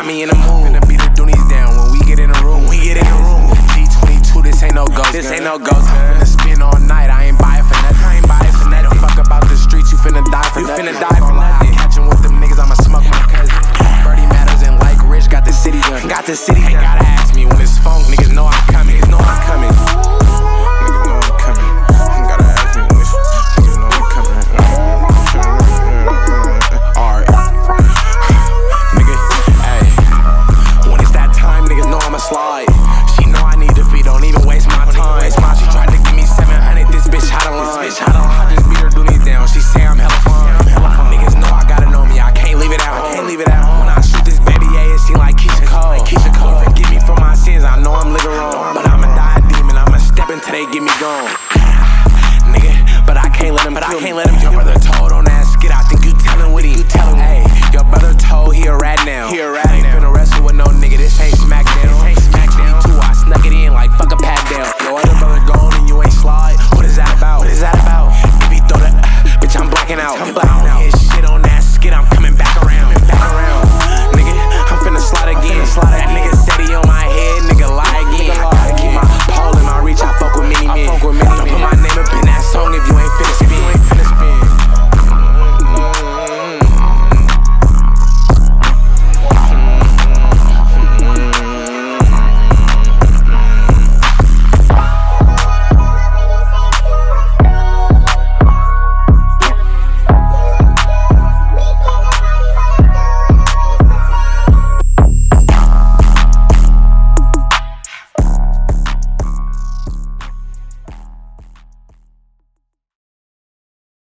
got me in the mood. Finna beat the Doonies down when we get in the room. G22, this ain't no ghost. This ain't no ghost. Finna spin all night. I ain't buy it for nothing. I ain't buy it for nothing. Don't fuck about the streets. You finna die for nothing. You finna die for nothing. Catching with them niggas. I'ma smoke my cousin. Birdie Matters and like Rich got the city done. Got the city. Ain't gotta ask me when it's funk. Niggas know I'm coming. Niggas know I'm coming. Niggas know I'm coming. Ain't gotta ask me when it's niggas know I'm coming. Alright. Nigga, hey. When it's that time, niggas know I'ma slide. She know I need to feed. Don't even waste my time. She tried to give me 700. This bitch had a line. I just beat her Doonies down. She say I'm hella fine. Niggas know I gotta know me. I can't leave it at home. Can't leave it at home. When I shoot this baby, yeah, it seem like Keisha Cole. Forgive me for my sins. I know I'm living wrong, but I'ma die a demon. I'ma step until they get me gone. Nigga, but I can't let him. Jump.